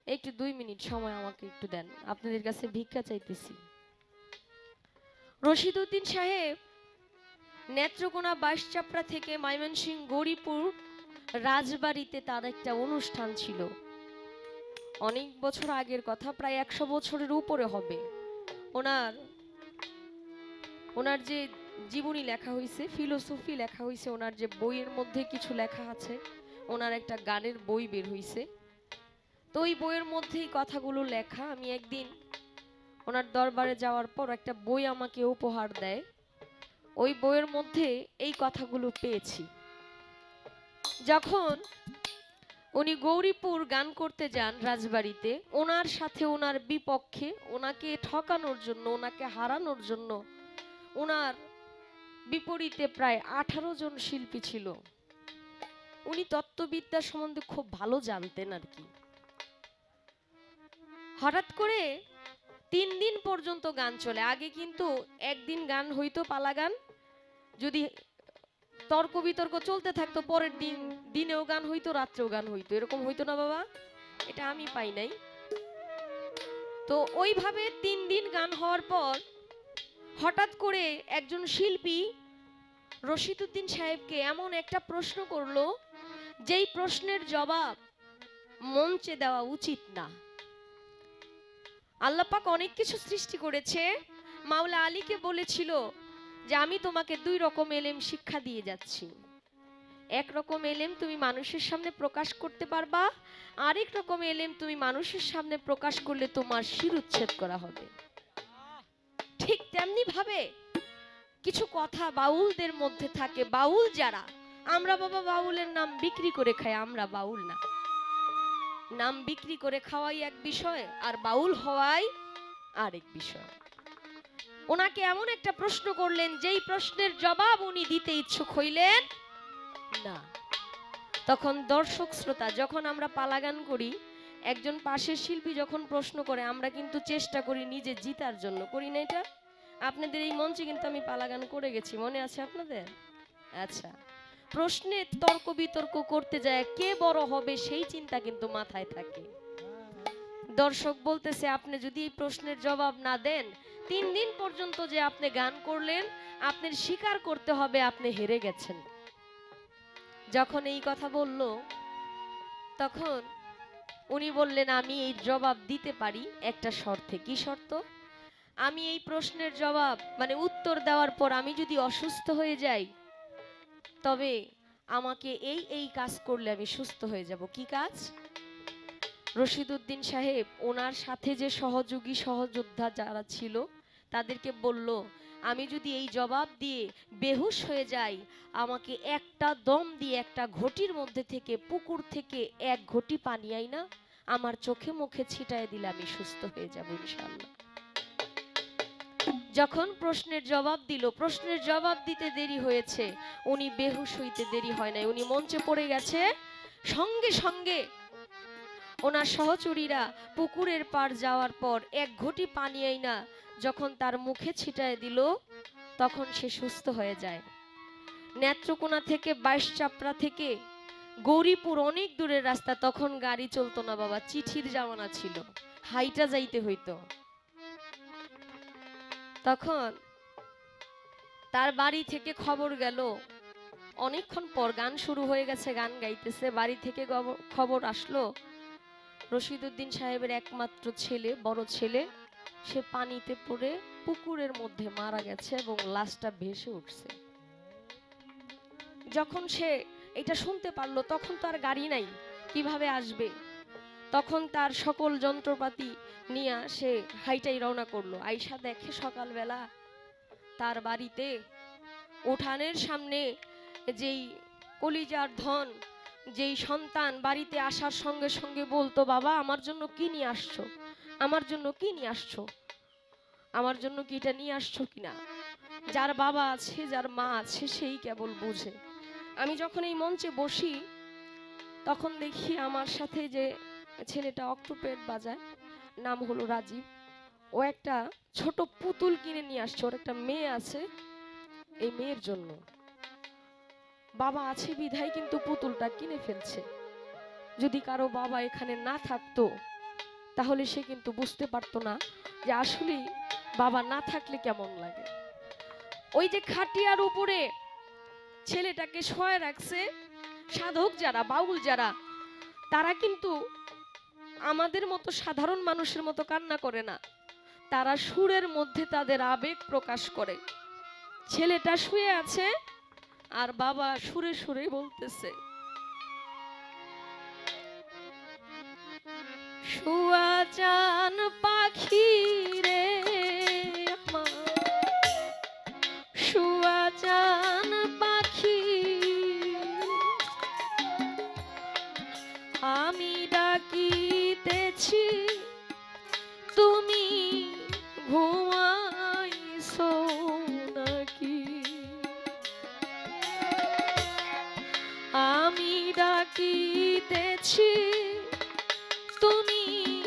একটু 2 মিনিট সময় আমাকে একটু দেন, আপনাদের কাছে ভিক্ষা চাইতেছি। রশিদউদ্দিন সাহেব নেত্রকোনা বাইশচাপড়া থেকে ময়মনসিংহ গৌরীপুর রাজবাড়িতে তার একটা অনুষ্ঠান ছিল। অনেক বছর আগের কথা, প্রায় 100 বছরের উপরে হবে। ওনার ওনার যে জীবনী লেখা হয়েছে, ফিলোসফি লেখা হয়েছে, ওনার যে বইয়ের মধ্যে কিছু লেখা আছে, ওনার একটা গানের বই বের হয়েছে। তো ওই বইয়ের মধ্যেই কথাগুলো লেখা। আমি একদিন ওনার দরবারে যাওয়ার পর একটা বই আমাকে উপহার দেয়। ওই বইয়ের মধ্যে এই কথাগুলো পেয়েছি। যখন উনি গৌরীপুর গান করতে যান রাজবাড়িতে, ওনার সাথে ওনার বিপক্ষে, ওনাকে ঠকানোর জন্য, ওনাকে হারানোর জন্য ওনার বিপরীতে প্রায় 18 জন শিল্পী ছিল। উনি তত্ত্ববিদ্যা সম্বন্ধে খুব ভালো জানতেন আর কি। হঠাৎ করে 3 দিন পর্যন্ত গান চলে। আগে কিন্তু একদিন গান হইতো, পালা গান, যদি তর্ক বিতর্ক চলতে থাকতো পরের দিন দিনেও গান হইতো, রাত্রেও গান হইতো, এরকম হইতো না বাবা? এটা আমি পাই নাই। তো ওইভাবে 3 দিন গান হওয়ার পর হঠাৎ করে একজন শিল্পী রশিদউদ্দিন সাহেবকে এমন একটা প্রশ্ন করলো, যেই প্রশ্নের জবাব মঞ্চে দেওয়া উচিত না। আল্লাহ পাক অনেক কিছু সৃষ্টি করেছে। মাওলা আলীকে বলেছিল যে আমি তোমাকে 2 রকম এলেম শিক্ষা দিয়ে যাচ্ছি। এক রকম এলেম তুমি মানুষের সামনে প্রকাশ করতে পারবা, আরেক রকম এলেম তুমি মানুষের সামনে প্রকাশ করলে তোমার শিরুচ্ছেদ করা হবে। ঠিক তেমনি ভাবে কিছু কথা বাউলদের মধ্যে থাকে। বাউল যারা, আমরা বাবা বাউলের নাম বিক্রি করে খাই, আমরা বাউল না। নাম বিক্রি করে খাওয়াই এক বিষয়, আর বাউল হওয়াই আরেক বিষয়। ওনাকে এমন একটা প্রশ্ন করলেন, যেই প্রশ্নের জবাব উনি দিতে ইচ্ছুক হইলেন না। তখন দর্শক শ্রোতা, যখন আমরা পালা গান করি, একজন পাশের শিল্পী যখন প্রশ্ন করে, আমরা কিন্তু চেষ্টা করি নিজে জিতার জন্য, করি না এটা? আপনাদের এই মঞ্চে কিন্তু আমি পালা গান করে গেছি, মনে আছে আপনাদের? আচ্ছা, প্রশ্নে তর্ক বিতর্ক করতে যায় কে বড় হবে সেই চিন্তা কিন্তু মাথায় থাকে। দর্শক বলতেছে আপনি যদি এই প্রশ্নের জবাব না দেন, 3 দিন পর্যন্ত যে আপনি গান করলেন, আপনার স্বীকার করতে হবে আপনি হেরে গেছেন। যখন এই কথা বলল, তখন উনি বললেন আমি এই জবাব দিতে পারি একটা শর্তে। কি শর্ত? আমি এই প্রশ্নের জবাব মানে উত্তর দেওয়ার পর আমি যদি অসুস্থ হয়ে যাই, তবে আমাকে এই এই কাজ করলে আমি সুস্থ হয়ে যাব। কি কাজ? রশিদউদ্দিন সাহেব ওনার সাথে যে সহযোগী সহযোদ্ধা যারা ছিল তাদেরকে বলল, আমি যদি এই জবাব দিয়ে বেহুশ হয়ে যাই, আমাকে একটা দম দিয়ে একটা ঘটির মধ্যে থেকে, পুকুর থেকে 1 ঘটি পানি আইনা আমার চোখে মুখে ছিটায় দিলে আমি সুস্থ হয়ে যাব ইনশাআল্লাহ। যখন প্রশ্নের জবাব দিল, প্রশ্নের জবাব দিতে দেরি হয়েছে, উনি বেহুশ হইতে দেরি হয় নাই, উনি মঞ্চে পড়ে গেছে। সঙ্গে সঙ্গে ওনার সহচরীরা পুকুরের পার যাওয়ার পর 1 ঘটি পানি আইনা যখন তার মুখে ছিটায় দিল, তখন সে সুস্থ হয়ে যায়। নেত্রকোনা থেকে বাইশচাপড়া থেকে গৌরীপুর অনেক দূরের রাস্তা, তখন গাড়ি চলতো না বাবা, চিঠির জামানা ছিল, হাইটা যাইতে হইতো। তখন তার বাড়ি থেকে খবর গেল, অনেকক্ষণ পর গান শুরু হয়ে গেছে, গান গাইতেছে, বাড়ি থেকে খবর আসলো রশিদউদ্দিন সাহেবের একমাত্র ছেলে, বড় ছেলে, সে পানিতে পড়ে পুকুরের মধ্যে মারা গেছে এবং লাশটা ভেসে উঠছে। যখন সে এটা শুনতে পারলো, তখন তো আর গাড়ি নাই, কিভাবে আসবে? তখন তার সকল যন্ত্রপাতি নিয়ে সে হাইটাই রওনা করলো। আইসা দেখে সকালবেলা তার বাড়িতে উঠানের সামনে যেই কলিজার ধন, যেই সন্তান বাড়িতে আসার সঙ্গে সঙ্গে বলতো, বাবা আমার জন্য কি নিয়ে আসছো, আমার জন্য কি নিয়ে আসছো, আমার জন্য কি এটা নিয়ে আসছো কিনা। যার বাবা আছে, যার মা আছে, সেই কেবল বোঝে। আমি যখন এই মঞ্চে বসি, তখন দেখি আমার সাথে যে ছেলেটা অক্টোপেড বাজায়, নাম হলো রাজীব, ও একটা ছোট পুতুল কিনে নিয়ে আসছে। ওর একটা মেয়ে আছে, এই মেয়ের জন্য বাবা আছে বিধায় কিন্তু পুতুলটা কিনে ফেলছে। যদি কারো বাবা এখানে না থাকতো, তাহলে সে কিন্তু বুঝতে পারতো না যে আসলে বাবা না থাকলে কেমন লাগে। ওই যে খাটিয়ার উপরে ছেলেটাকে শোয়া রাখছে, সাধক যারা, বাউল যারা, তারা কিন্তু আমাদের মতো সাধারণ মানুষের মতো কান্না করে না, তারা সুরের মধ্যে তাদের আবেগ প্রকাশ করে। ছেলেটা শুয়ে আছে আর বাবা সুরে সুরে বলতেছে, শুয়া চান পাখি রে আমার, শুয়া চান পাখি, আমি ডাকিতেছি তুমি ঘুমাইছো নাকি, আমি ডাকিতেছি তুমি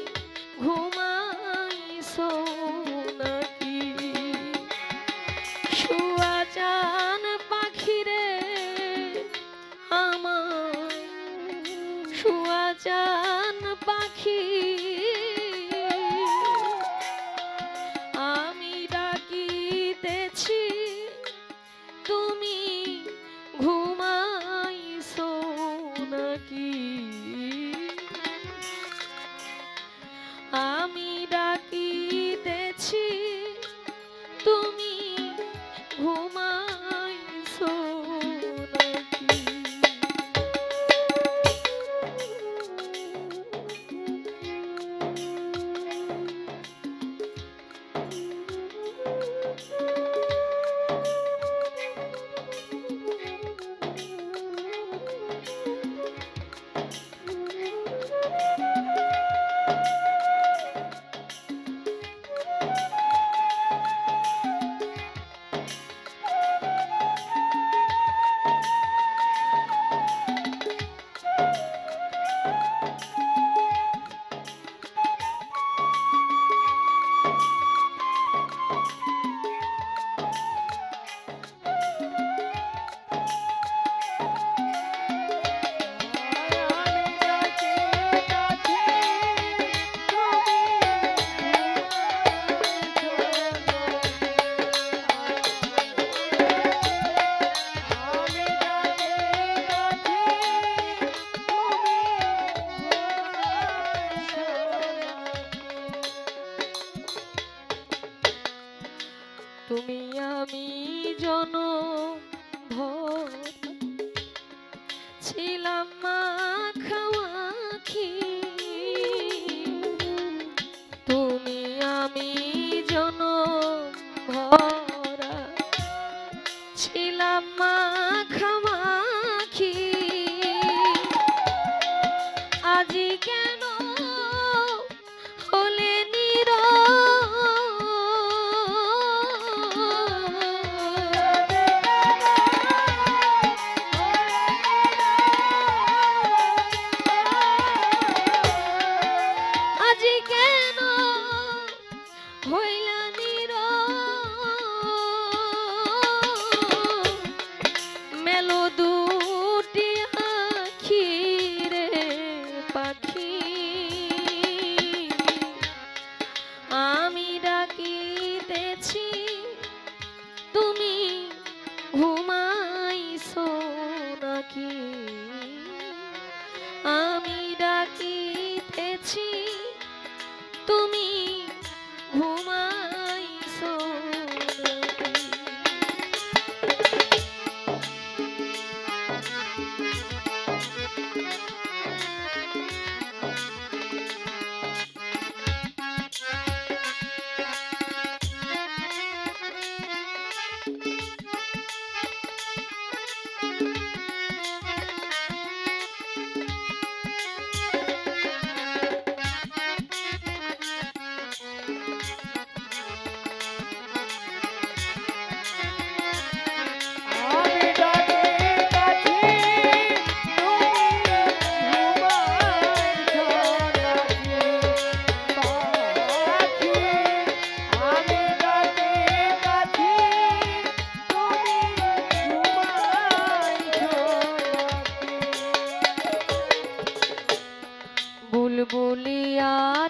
ঘুমাইছো নাকি, শুয়া চান পাখি রে আমার, শুয়া চান পাখি, আমি ডাকিতেছি তুমি ঘুমাইছো নাকি, আমি ডাকিতেছি তুমি ঘুমাইছো নাকি। তুমি আমি জনম ভর ছিলাম মাখামাখি, তুমি আমি জনম ভরা ছিলাম মাখামাখি, আজি কেন হলে ঘুমাইছো নাকি, আমি ডাকিতেছি তুমি ঘুমাইছো নাকি।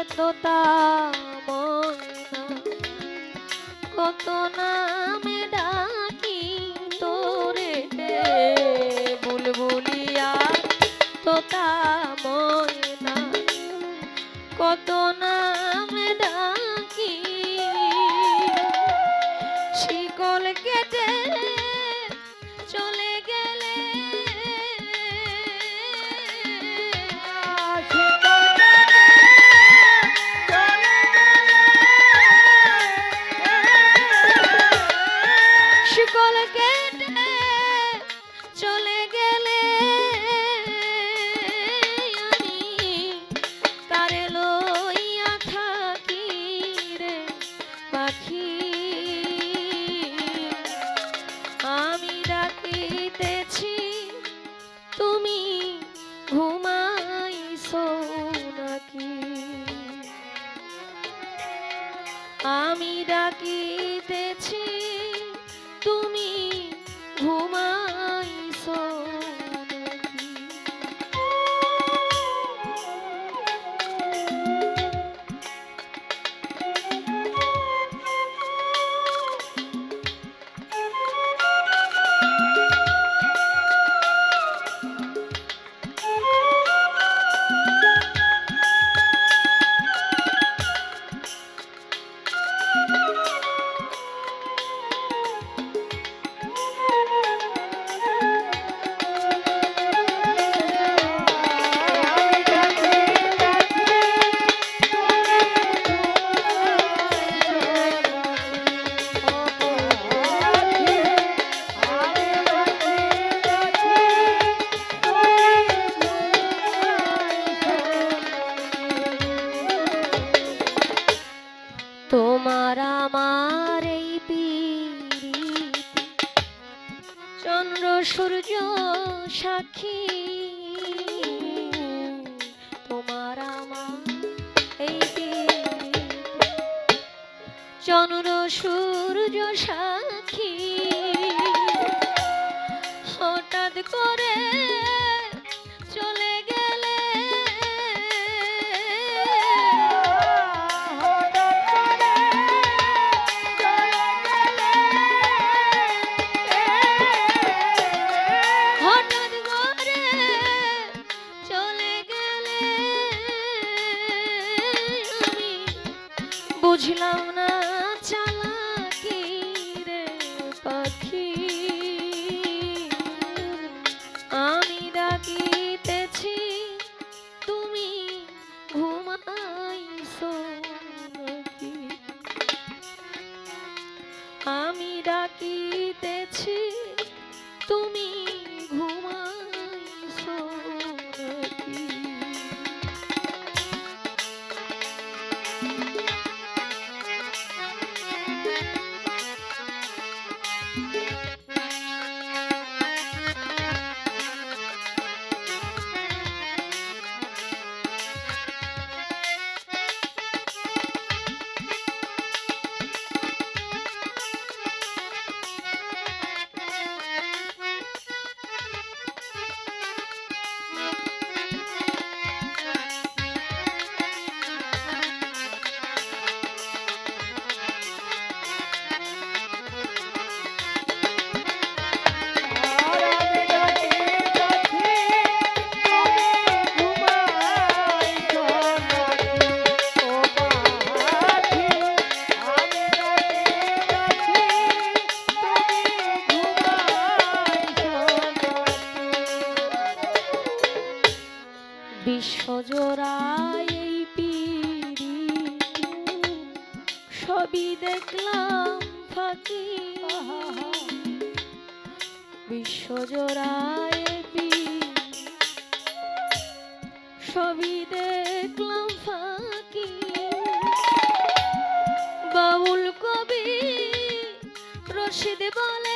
তোতা ময়না কত নামে ডাকি তোরে বুলবুলিয়া তোতা ময়না কত নামে ডাকি শিকল কেটে চলে গেলে শিকল কেটে চলে গেলে আমি তারে লইয়া থাকি রে পাখি আমি ডাকিতেছি তুমি ঘুমাইছো নাকি আমি ডাকিতেছি তুমি ঘুমাইছো নাকি তোমার আমার এই পীড়িত চন্দ্র সূর্য সাক্ষী তোমার আমার এই পীড়িত চন্দ্র সূর্য সাক্ষী হঠাৎ করে চলে গেলে বুঝলাম না চালাকি রে পাখি আমি ডাকিতেছি তুমি ঘুমাইছো নাকি আমি ডাকিতেছি তুমি ঘুমাইছো নাকি বিশ্বজোড়ায় এই পীড়িত সবই দেখলাম ফাঁকি বিশ্বজোড়ায় এই পীড়িত সবই দেখলাম ফাঁকি বাউল কবি রশিদ বলে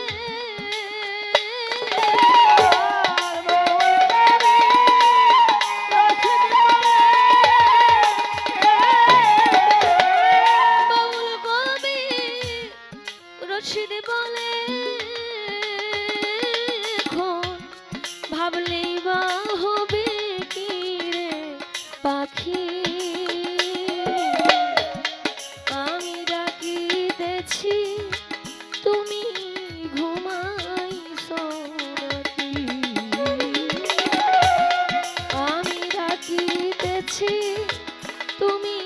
রশিদ বলে ভাবলেই বা হবে কি রে পাখি তুমি